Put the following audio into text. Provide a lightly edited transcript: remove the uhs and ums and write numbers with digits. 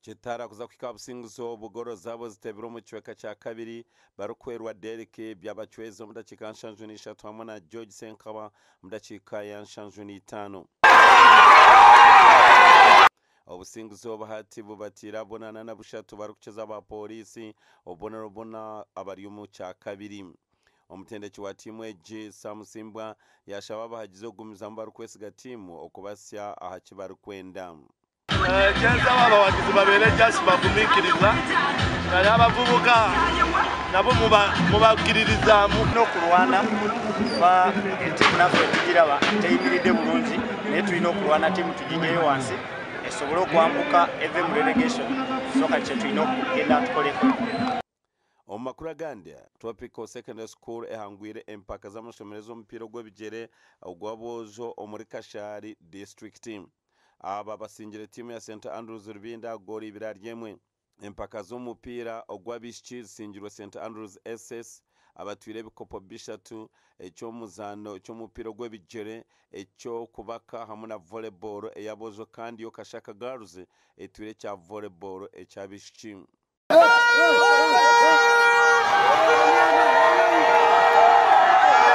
Kitara kuza kwika businguzo bugoro zabo zitebero mu kiweka cya kabiri barukwerwa Derek byabachwezo mu dakika nshanju ni 3 hamwe na George Senkaba mu dakika ya nshanju ni 5. Obusinguzo bahati bubatira bonana na bushatu barukucheza ba polisi obona abari mu cya kabiri. Omutendeki wa timu eji Samusimbwa yashababa hagizo gumiza mbaru kwesiga timu okubasya ahakibaru kwenda. Jenza baba wagize babere just bagumikiriza nali abavubuka nabo mubagiririza no kurwana ba timu naffe tugiraba teyimiride bulungi naye tulina okulwana timu tugigeyo wansi esobole okwambuka eve mu relegation soka kye tulina okugenda tukoleko. Omakura gande Tropical Secondary School ehangwire empaka z'amashomerezo omupira gw'ebigere ogwabozo omuri Kashari District team. Aba basingire timu ya St Andrews Rubinda goli biraryemwe. Empaka z'omupira ogwabishiki singirwe St Andrews SS abatwire bikopo bishatu ekyomuzano cy'omupira gw'ebigere ekyo kubaka hamwe na volleyball eyabozo kandi yo Kashaka Girls etwire cya volleyball ekyabishiki.